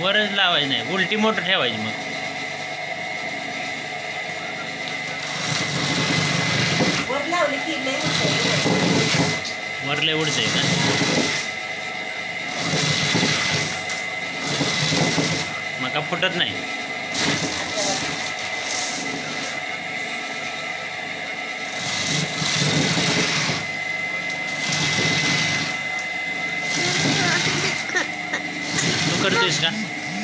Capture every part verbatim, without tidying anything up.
वरच लावायची नाही, उलटी मोटर ठेवायची. मग वर लावली की लय उडतंय. वरले उडतंय का? मका फुटत नाही. तू करतेस का?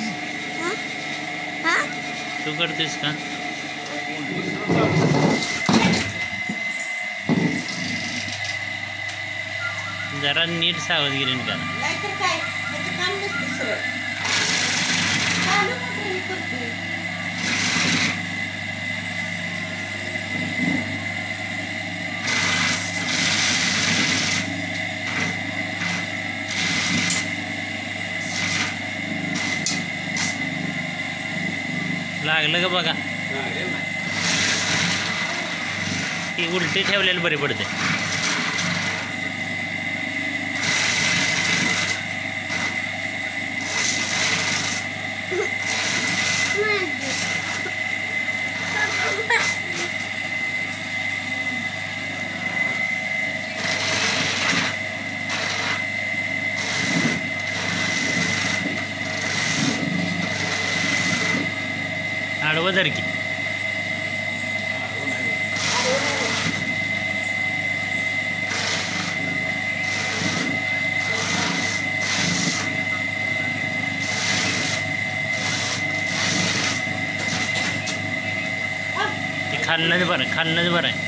तू करतेस का? जरा नीट सावधगिरीने करा. नाहीतर काय ह्याचं काम नसतं सरळ. चालू मोटर ही करते. लागलं का बघा. ती उलटी ठेवलेली बरी पडते. आडवं जर की खाल्लंच बरं, खाल्लंच बरं आहे.